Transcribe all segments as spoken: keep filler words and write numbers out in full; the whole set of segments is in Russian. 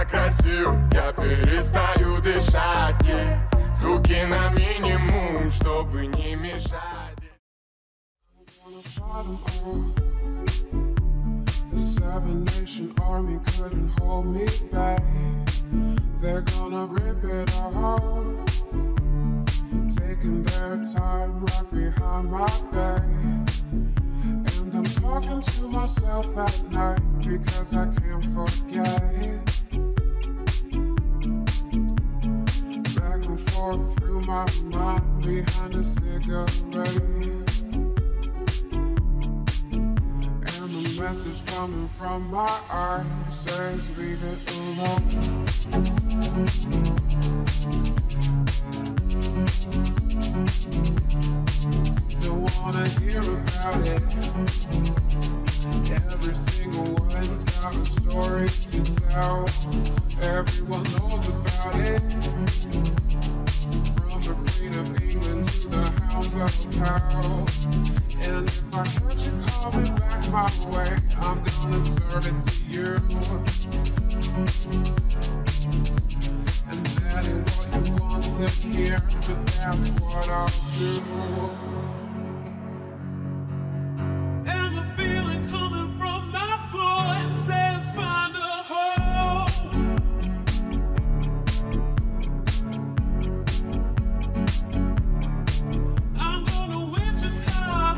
так красив, я перестаю дышать, yeah. Звуки на минимум, чтобы не мешать. The Seven Nation Army couldn't hold me back. They're gonna rip it off, taking their time right behind my back. And I'm talking to myself at night because I can't forget. Back and forth through my mind behind a cigarette. Message coming from my eyes says leave it alone. Don't wanna hear about it. Every single one's got a story to tell. Everyone knows about it. From the Queen of England to the Hounds of Hell. And if I catch you coming back my way, I'm gonna serve it to you. And that ain't what you want to hear, but that's what I'll do. And the feeling coming from my blood says find a home. I'm gonna Wichita,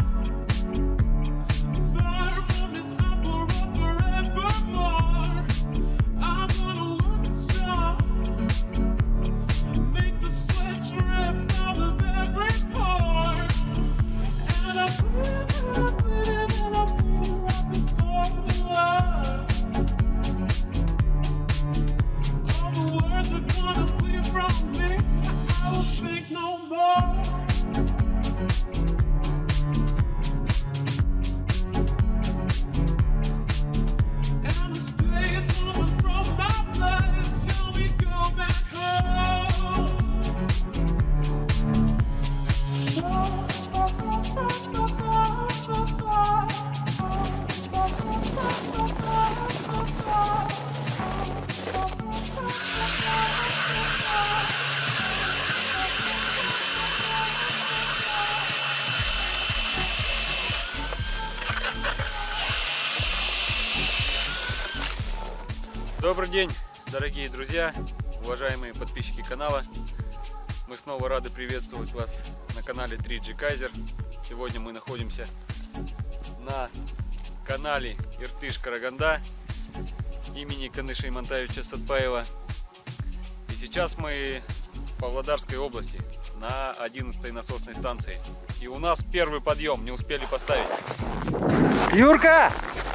far from this opera forevermore. I'm gonna work a star, make the sweat drip out of every pore. And I breathe, and I breathe, and I breathe right before the Lord. All the words are gonna bleed from me, I will think no more. And the stays coming from my blood tell me go back home. Добрый день, дорогие друзья, уважаемые подписчики канала. Мы снова рады приветствовать вас на канале три джи Kaiser. Сегодня мы находимся на канале Иртыш-Караганда имени Каныша Имантаевича Сатпаева. И сейчас мы в Павлодарской области на одиннадцатой насосной станции. И у нас первый подъем, не успели поставить. Юрка!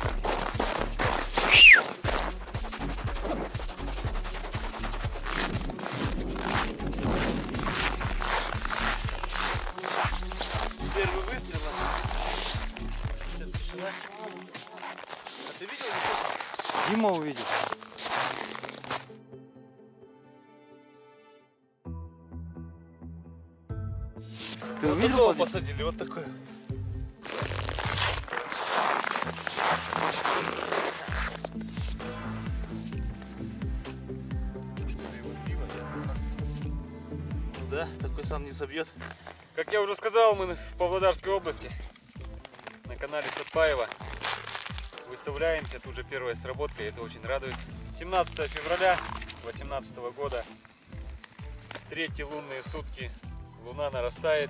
Первый выстрел. А ты видел? Дима увидел. Ты Вот увидел? такого посадили, вот такое. Да, такой сам не собьет. Как я уже сказал, мы в Павлодарской области на канале Сатпаева выставляемся. Тут же первая сработка, и это очень радует. семнадцатое февраля две тысячи восемнадцатого года, третьи лунные сутки, луна нарастает,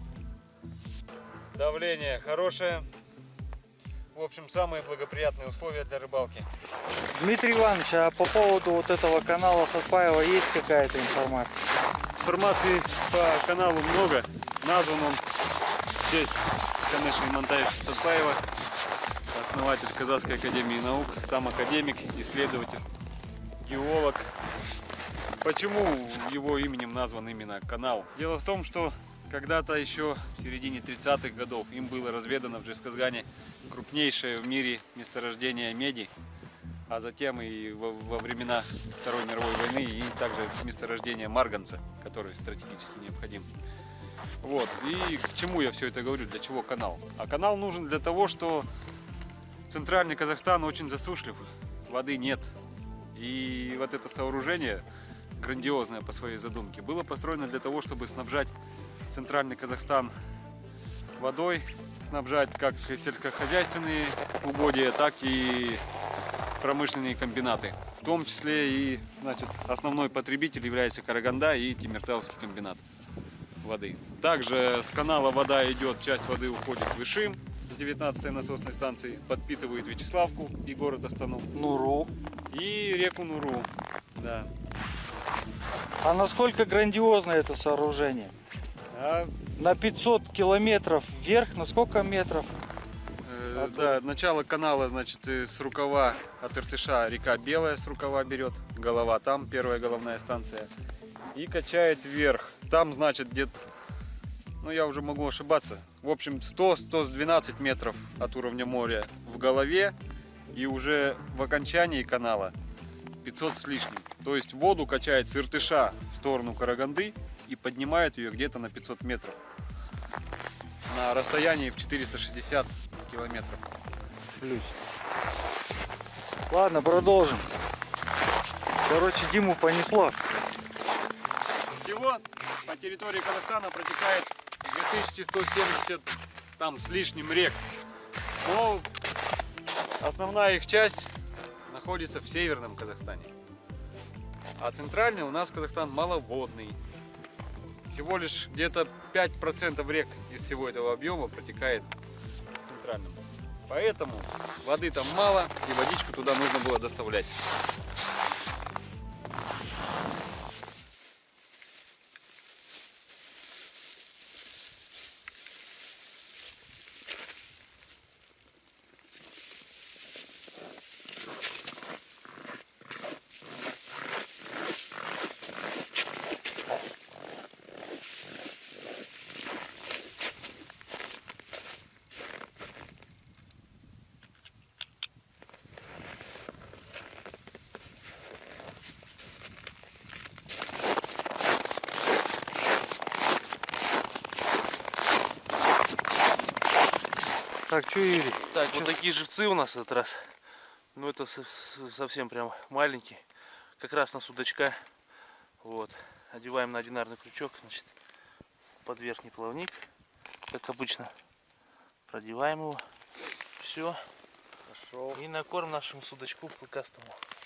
давление хорошее. В общем, самые благоприятные условия для рыбалки. Дмитрий Иванович, а по поводу вот этого канала Сатпаева есть какая-то информация? Информации по каналу много. Назван он в честь Каныша Имантаевича Сатпаева, основатель Казахской академии наук, сам академик, исследователь, геолог. Почему его именем назван именно канал? Дело в том, что когда-то еще в середине тридцатых годов им было разведано в Жезказгане крупнейшее в мире месторождение меди, а затем и во, во времена Второй мировой войны и также месторождение марганца, который стратегически необходим. Вот. И к чему я все это говорю, для чего канал? А канал нужен для того, что центральный Казахстан очень засушлив, воды нет. И вот это сооружение, грандиозное по своей задумке, было построено для того, чтобы снабжать центральный Казахстан водой, снабжать как сельскохозяйственные угодья, так и промышленные комбинаты. В том числе и, значит, основной потребитель является Караганда и Темиртауский комбинат воды. Также с канала вода идет, часть воды уходит в Ишим с девятнадцатой насосной станции, подпитывает Вячеславку и город Астану. Нуру. И реку Нуру. Да. А насколько грандиозно это сооружение? А, На пятьсот километров вверх, на сколько метров? э, да, начало канала, значит, с рукава от Иртыша река Белая с рукава берет, голова там, первая головная станция, и качает вверх. Там, значит, где-то, ну я уже могу ошибаться, в общем сто — сто двенадцать метров от уровня моря в голове, и уже в окончании канала пятьсот с лишним. То есть воду качает с Иртыша в сторону Караганды и поднимает ее где-то на пятьсот метров. На расстоянии в четыреста шестьдесят километров. Плюс. Ладно, продолжим. Короче, Диму понесло. Всего по территории Казахстана протекает две тысячи сто семьдесят там с лишним рек. Но основная их часть находится в северном Казахстане. А центральный у нас Казахстан маловодный. Всего лишь где-то пять процентов рек из всего этого объема протекает в центральном. Поэтому воды там мало, и водичку туда нужно было доставлять. Так, что, Юрий? Так, вот такие живцы у нас в этот раз. Ну, это совсем прям маленький. Как раз на судачка. Вот. Одеваем на одинарный крючок, значит, под верхний плавник. Как обычно. Продеваем его. Все. Пошел. И на корм нашему судачку клыкастому.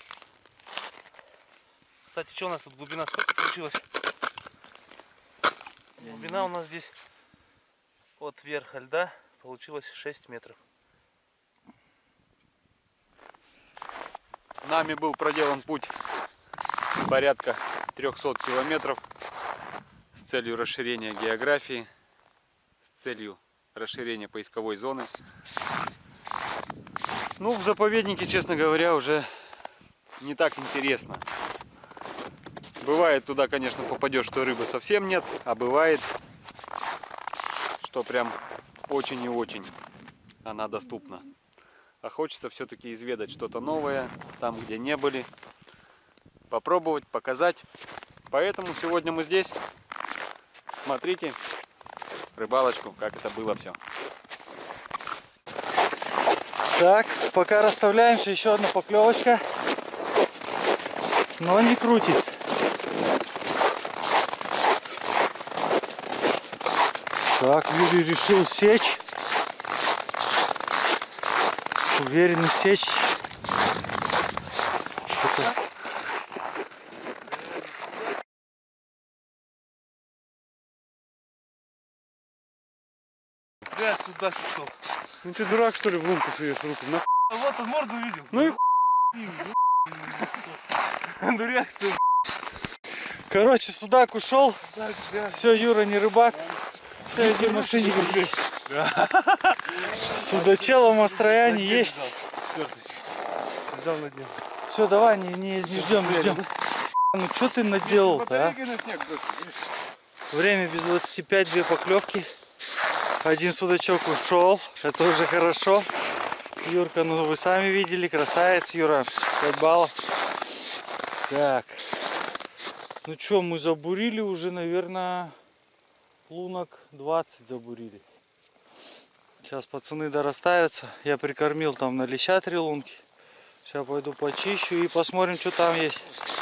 Кстати, что у нас тут глубина сколько получилась? Глубина у нас здесь от верха льда получилось шесть метров. Нами был проделан путь порядка трёхсот километров с целью расширения географии, с целью расширения поисковой зоны. Ну, в заповеднике, честно говоря, уже не так интересно. Бывает, туда, конечно, попадешь, что рыбы совсем нет, а бывает, что прям очень и очень она доступна. А хочется все-таки изведать что-то новое, там, где не были, попробовать, показать. Поэтому сегодня мы здесь. Смотрите рыбалочку, как это было все. Так, пока расставляемся, еще одна поклевочка. Но не крутит. Так, Юрий решил сечь. Уверенно сечь. Это... Да, сюда пришел. Ну ты дурак, что ли, в лунку суешь руку? На... А вот он морду увидел. Ну и Ну реакция. Короче, судак ушел. Все, Юра не рыбак. Все, иди в машине. Судачело в Мастрояне есть. Лежал на дне. Все, давай, не, не, не ждем, не ждем. Ну что ты наделал-то, а? Время без двадцати пяти, две поклевки. Один судачок ушел, это уже хорошо. Юрка, ну вы сами видели, красавец, Юра, пять баллов. Так, ну что, мы забурили уже, наверное, лунок двадцать забурили. Сейчас пацаны дорастаются. Я прикормил там на леща три лунки. Сейчас пойду почищу и посмотрим, что там есть.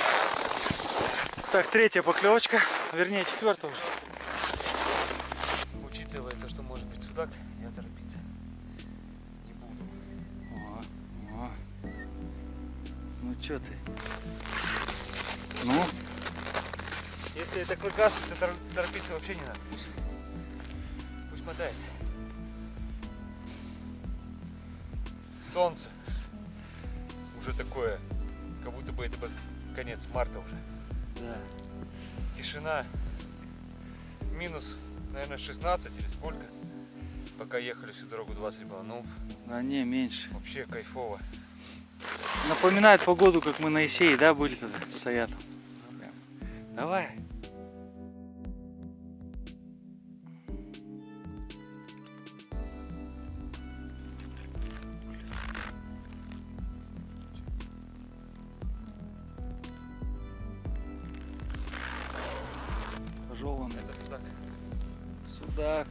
Так, третья поклевочка, вернее четвертая уже. Учитывая то, что может быть судак, я торопиться не буду. О, о. Ну что ты? Ну? Если это клыкастый, то тор торопиться вообще не надо. Пусть, пусть мотает. Солнце уже такое, как будто бы это конец марта уже. Да. Тишина. Минус, наверное, шестнадцать или сколько. Пока ехали всю дорогу двадцать было. Ну, А не, меньше. вообще кайфово. Напоминает погоду, как мы на Исее, да, были тогда с Саятом. Давай. Пожеванный. Это судак. Судак.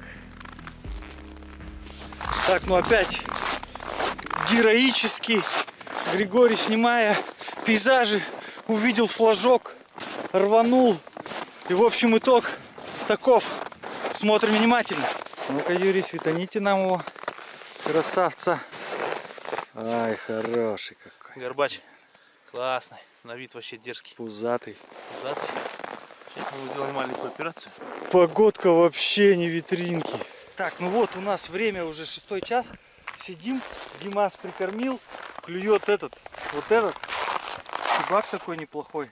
Так, ну опять героически Григорий, снимая пейзажи, увидел флажок, рванул. И в общем итог таков. Смотрим внимательно. Ну-ка, Юрий, светаните нам его. Красавца. Ай, хороший какой. Горбач. Классный. На вид вообще дерзкий. Пузатый. Пузатый. Сейчас мы сделаем маленькую операцию. Погодка вообще не витринки. Так, ну вот у нас время уже шестой час. Сидим, Димас прикормил. Клюет этот, вот этот. Чебак такой неплохой.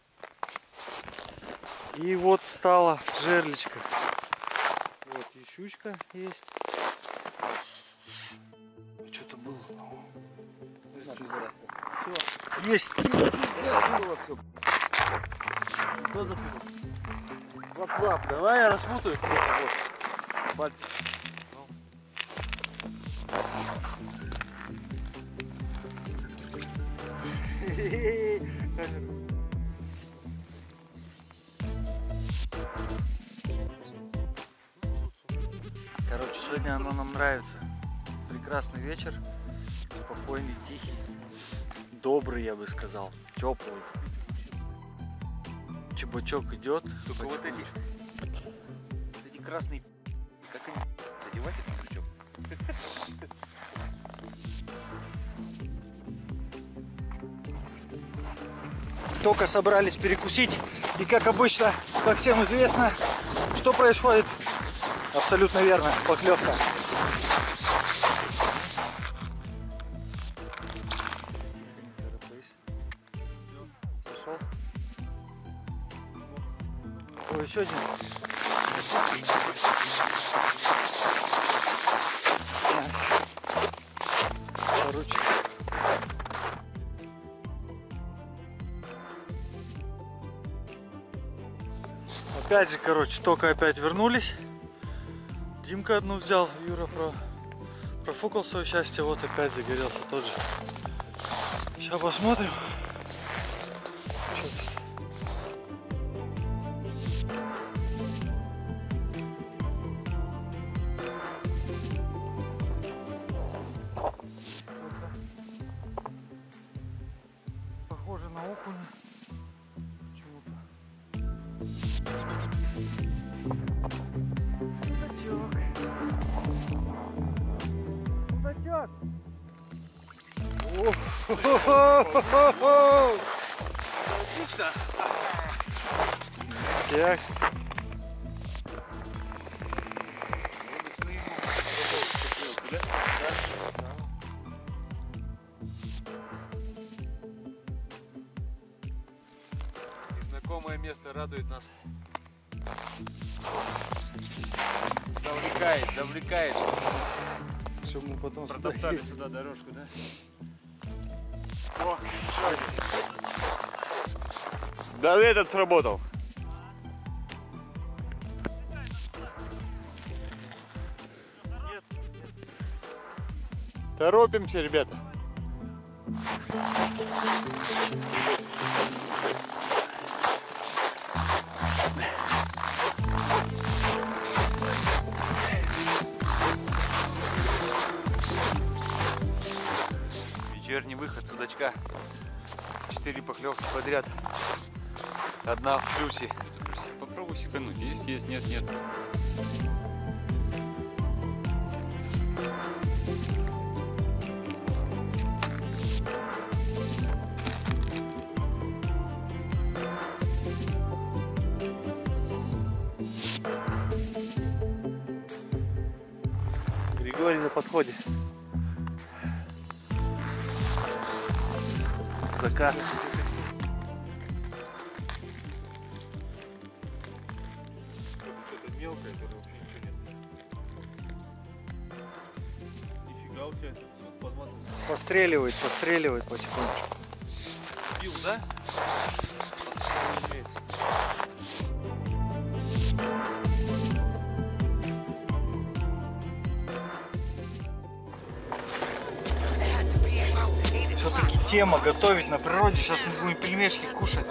И вот стала жерлечко. Вот и щучка есть. Что-то было. Все. Есть. Что за лап-лап? Давай я распутаю. Вот. Короче, сегодня оно нам нравится. Прекрасный вечер, спокойный, тихий, добрый, я бы сказал, теплый. Чебачок идет. Только вот эти, вот эти красные, как они задевать этот крючок? Только собрались перекусить, и как обычно, как всем известно, что происходит? Абсолютно верно, поклевка. Пошел. Ой, еще один. Короче. Опять же, короче, только опять вернулись. Димка одну взял, Юра про... профукал свое счастье, вот опять загорелся тот же. Сейчас посмотрим. Похоже на окуня. Почему-то. Судачок. Судачок. Отлично. Так. Знакомое место радует нас. Завлекает, завлекает. Чтобы мы потом Протоптали сюда дорожку, да? О, еще один. Да, этот сработал. Нет, нет. Торопимся, ребята. Вечерний выход судачка. Четыре поклевки подряд. Одна в плюсе. Попробуй сипануть. Есть, есть, нет, нет. Григорий на подходе. Закат. Что-то мелкое, это вообще ничего нет. Нифига у тебя подмазано. Постреливает, постреливает потихонечку. Бил, да? Все-таки тема готовить на природе. Сейчас мы будем пельмешки кушать.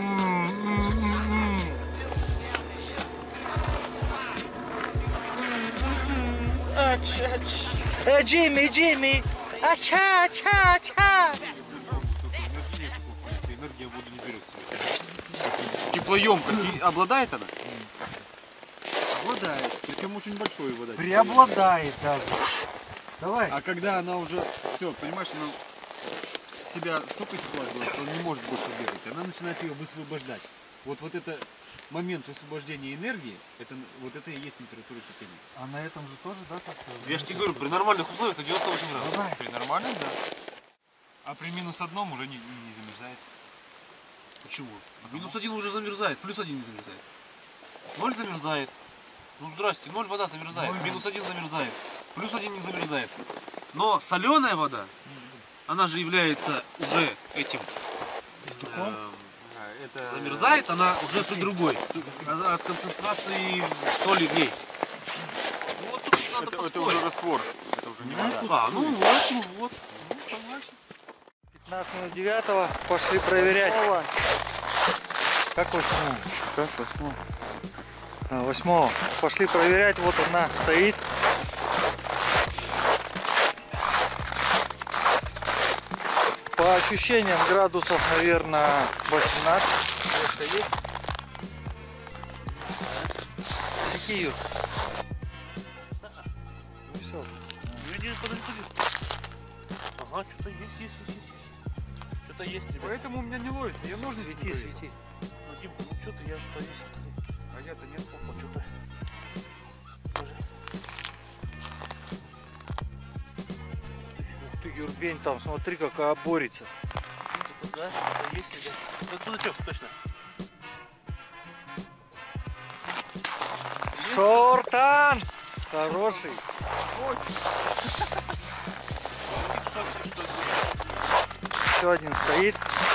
Э, Джимми, Джимми! Ача, ача, ача! Энергия воду не берет. Теплоемкость обладает она? Обладает. Причем очень большой вода. Преобладает даже. Давай. А когда она уже, все, понимаешь, она с себя столько тепла делает, что она не может больше бегать, она начинает ее высвобождать. Вот, вот это момент высвобождения энергии, это, вот это и есть температура кипения. А на этом же тоже, да, так? Я же тебе говорю, при нормальных условиях это девяносто восемь градусов. Давай. При нормальном, да. А при минус одном уже не, не замерзает. Почему? Минус один уже замерзает, плюс один не замерзает. Ноль замерзает. Ну здрасте, ноль вода замерзает, Ноль. минус один замерзает, плюс один не замерзает. Но соленая вода, она же является уже этим. э, Это... замерзает, она уже при другой. Она от концентрации соли в ней. Ну, вот тут надо Это, это поспорить. уже раствор, это уже не вода. А, ну вот, ну вот. Ну, согласен. пятнадцать минут девятого. Пошли проверять. Как восьмого? Как восьмого? А, восьмого. Пошли проверять. Вот одна стоит. По ощущениям градусов, наверное, восемнадцать. Есть. Какие, Юр? Ну все. Иди, подожди, подожди. Ага, что-то есть, есть, есть, есть. Что-то есть, ребят. Поэтому у меня не ловится, я ножницы Свети, повесил. свети. Ну, Димка, ну что ты, я же повесил. А я-то нет. Опа, что-то. Покажи. Ух ты, Юрбень, там смотри, какая борется. Что-то, да, что-то есть, ребят. Это судачок, точно. Шортан! Хороший. Еще один стоит.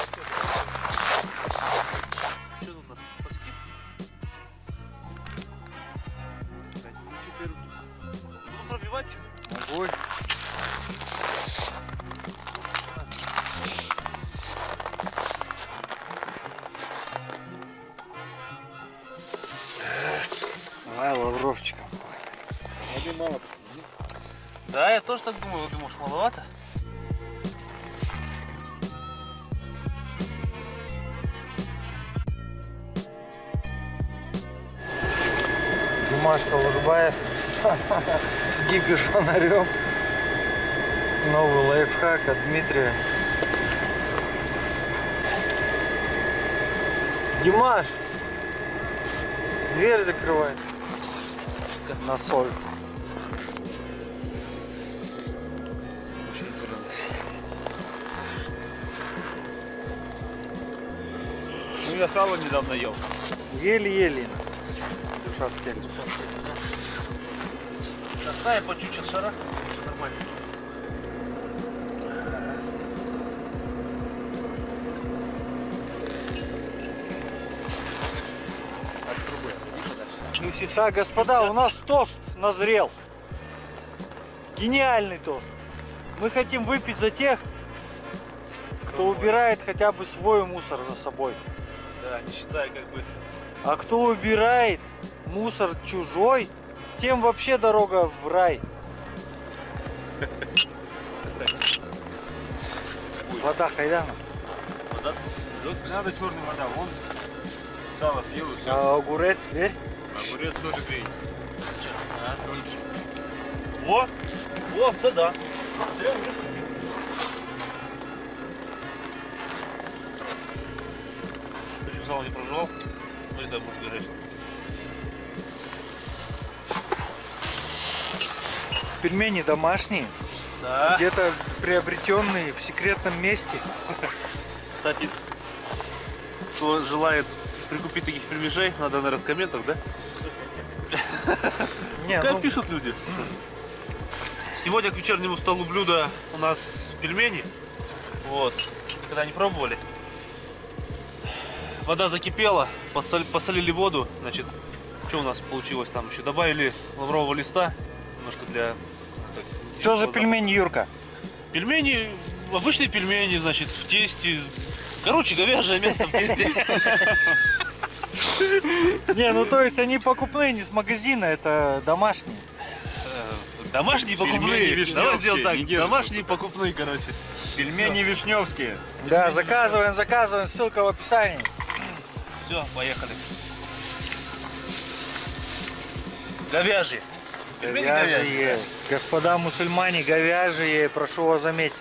Что тут надо? Посети? Буду пробивать, что? Огонь. Давай лавровчиком. Воды мало. Да, я тоже так думаю, ты думаешь, маловато? Димашка Лужбаев с гига-фонарем. Новый лайфхак от Дмитрия. Димаш! Дверь закрывай. На соль. Ну я сало недавно ел. Еле-еле. Душа в теле. Косая по чуть-чуть шара. Все нормально. Так, господа, у нас тост назрел. Гениальный тост. Мы хотим выпить за тех, кто убирает хотя бы свой мусор за собой. Да, не считая как бы. А кто убирает мусор чужой, тем вообще дорога в рай. Вода хайдана. Вода? Надо черная вода, вон сало съел и все. А огурец теперь? Огурец тоже греется. А, вот, вот, це да. Сало не прожевал, ну и да, может гореть. Пельмени домашние, Да. где-то приобретенные в секретном месте. Кстати, кто желает прикупить таких пельмешей, надо, наверное, в комментах, да? Не, Пускай ну, пишут люди. Сегодня к вечернему столу блюда у нас пельмени. Вот. Когда не пробовали. Вода закипела, подсоли- посолили воду. Значит, что у нас получилось там? Еще добавили лаврового листа. Немножко для... так, что за запаха. пельмени, Юрка? Пельмени, обычные пельмени, значит, в тесте. Короче, говяжье мясо в тесте. Не, ну то есть они покупные, не с магазина, это домашние. Домашние Пельмени покупные. вишневские, Давай сделаем так. не держатся Домашние покупные, короче. Пельмени вишневские. Да, заказываем, заказываем, ссылка в описании. Все, поехали. Говяжьи. Пельмени Говяжьи. Господа мусульмане, говяжьи, прошу вас заметить.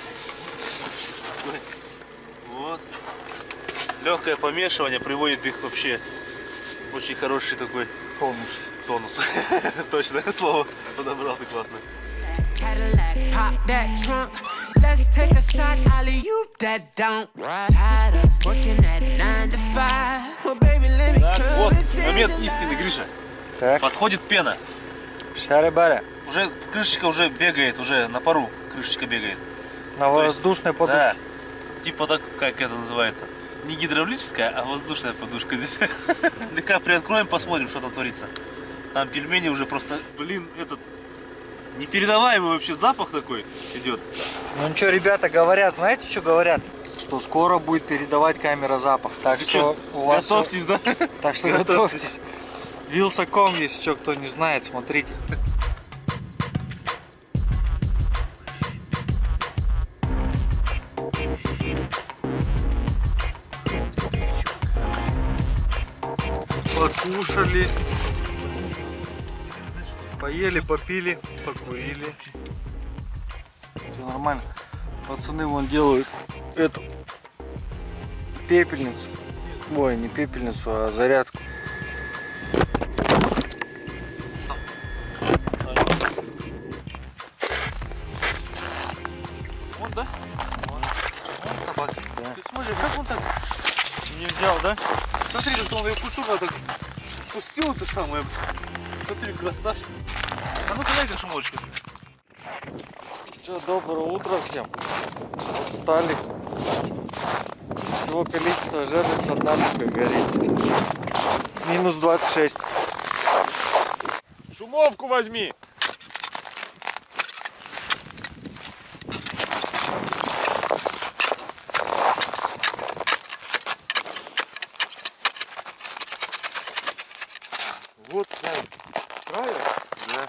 Вот. Легкое помешивание приводит их вообще в очень хороший такой Тонус. тонус. Точное слово подобрал ты классно. Cadillac, pop that trunk. Let's take a shot, alley you that don't. Tired of working at nine to five. Well, baby, let me Так, come вот and change момент your истины, life. Гриша. Так, Подходит пена. шары-бары. Уже крышечка уже бегает, уже на пару крышечка бегает. На То есть, воздушной подушке. Да. Типа так, как это называется. Не гидравлическая, а воздушная подушка здесь. Слегка приоткроем, посмотрим, что там творится. Там пельмени уже просто, блин, этот непередаваемый вообще запах такой идет. Ну ничего, ребята говорят, знаете, что говорят? Что скоро будет передавать камера запах. Так что у вас... Готовьтесь, да? Так что готовьтесь. Вилсаком, если что, кто не знает, смотрите. Покушали, поели, попили, покурили. Все нормально. Пацаны вон делают эту пепельницу. Ой, не пепельницу, а зарядку. Вон, да? Вон собака. Да. Ты смотри, как он так Не взял, да? Смотри, как он ее культурно так пустил это самое. Смотри, красавчик. А ну-ка дай-ка шумочку. Что, доброе утро всем. Вот встали. Всего количества жерлиц одна только горит. Минус двадцать шесть. Шумовку возьми. Вот сняли. Правильно? Да.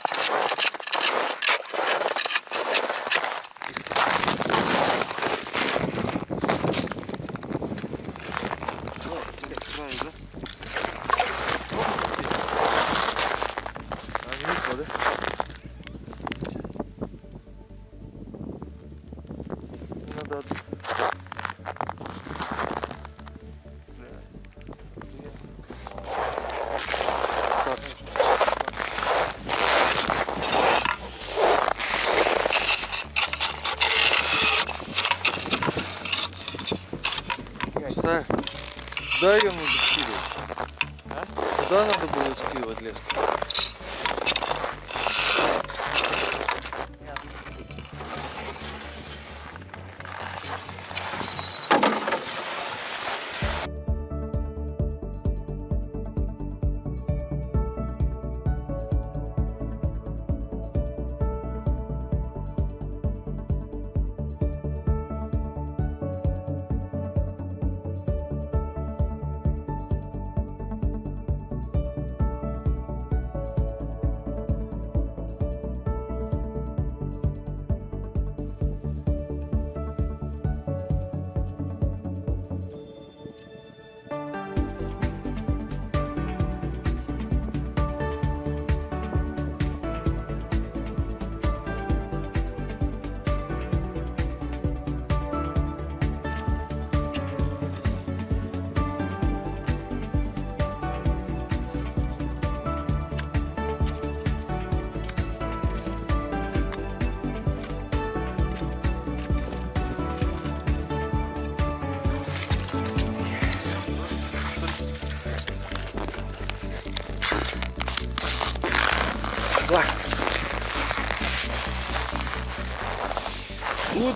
Да. Куда ее надо скидывать? А? Куда надо было скидывать леску?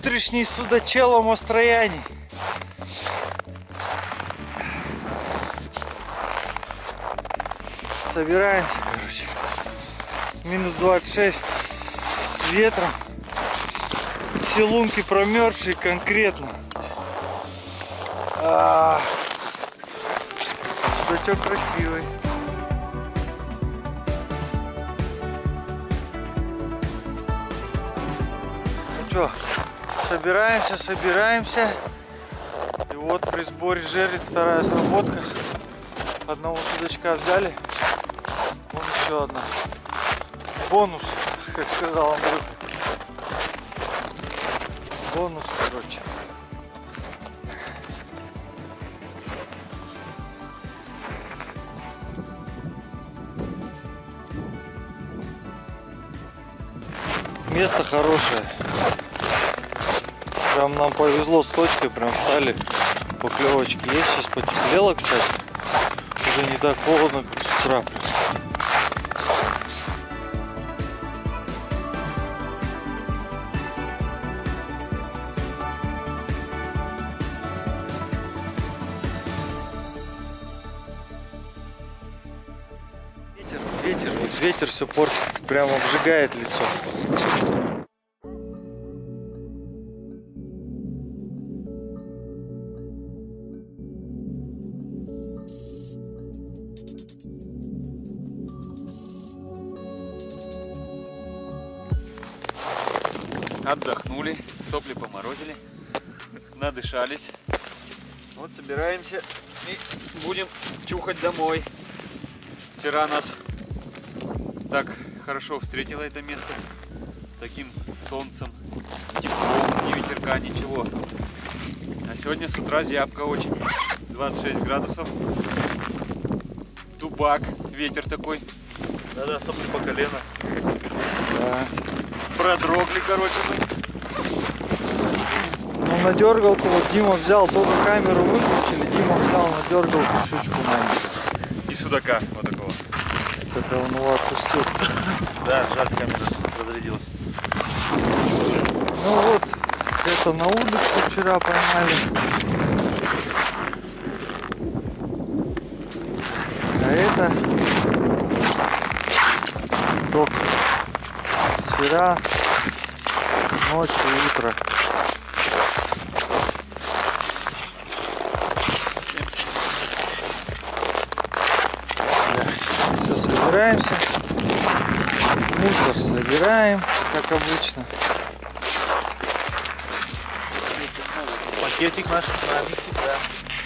утренний судачел Мострояне. Собираемся, короче. Минус двадцать шесть с ветром. Все лунки промерзшие конкретно. А, судачок красивый. Ну что, собираемся, собираемся. И вот при сборе жерлиц вторая сработка. Одного судачка взяли. Вон еще одна. Бонус, как сказал Андрюха. Бонус, короче. Место хорошее. Прям нам повезло с точкой, прям встали. Поклевочки есть. Сейчас потеплело, кстати. Уже не так холодно, как с утра. Ветер, ветер, вот ветер все портит, прям обжигает лицо. Отдохнули, сопли поморозили, надышались. Вот собираемся и будем чухать домой. Вчера нас так хорошо встретило это место, таким солнцем, теплом, ни ветерка, ничего. А сегодня с утра зябко очень, двадцать шесть градусов, тубак, ветер такой. Да-да, сопли по колено. Да. Продрогли, короче, мы. Ну, на дергалку вот Дима взял, только камеру выключили, Дима взял на дергалку щучку маленькую. И судака вот такого. Это он его отпустил. Да, жаль, камера разрядилась. Ну вот, это на удочку вчера поймали. А это только вчера, ночью, утро. Все, собираемся. Мусор собираем, как обычно. Пакетик наш с нами всегда.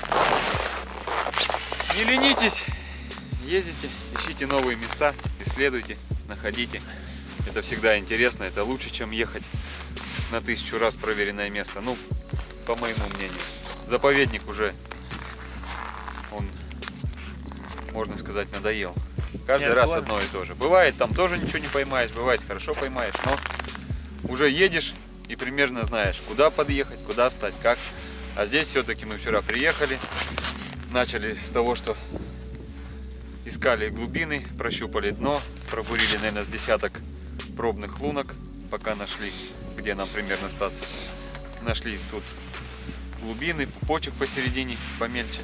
Не ленитесь, ездите, ищите новые места, исследуйте, находите. Это всегда интересно, это лучше, чем ехать на тысячу раз проверенное место. Ну, по моему мнению. Заповедник уже, он, можно сказать, надоел. Каждый Нет, раз бывает. одно и то же. Бывает, там тоже ничего не поймаешь, бывает, хорошо поймаешь, но уже едешь и примерно знаешь, куда подъехать, куда стать, как. А здесь все-таки мы вчера приехали, начали с того, что искали глубины, прощупали дно, пробурили, наверное, с десяток пробных лунок, пока нашли, где нам примерно остаться. Нашли тут глубины, пупочек посередине помельче.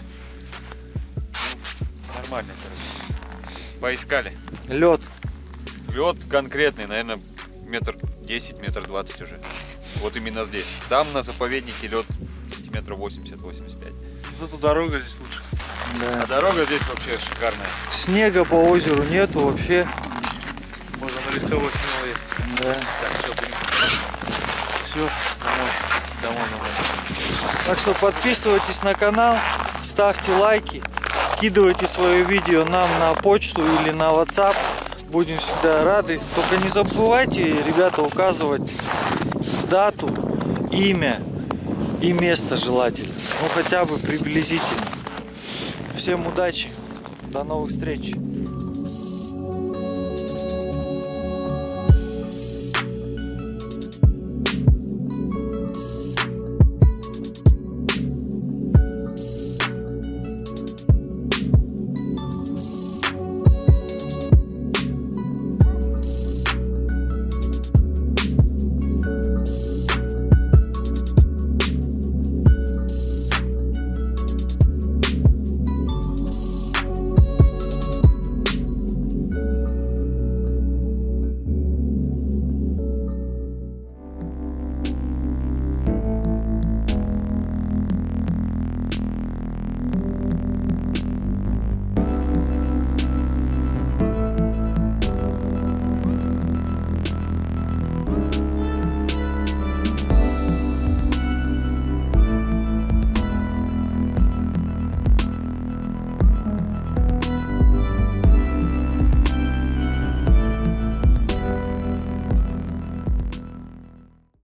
Ну, нормально, короче. Поискали. Лед. Лед конкретный, наверное, метр десять, метр двадцать уже. Вот именно здесь. Там на заповеднике лед сантиметров восемьдесят-восемьдесят пять. Зато дорога здесь лучше. Да. А дорога здесь вообще шикарная. Снега по озеру нету вообще. Можно на легковой смело ехать. Да. Так, все, будем. Все, домой. Домой, домой. Так что подписывайтесь на канал, ставьте лайки, скидывайте свое видео нам на почту или на WhatsApp. Будем всегда рады. Только не забывайте, ребята, указывать дату, имя и место желательно. Ну хотя бы приблизительно. Всем удачи. До новых встреч.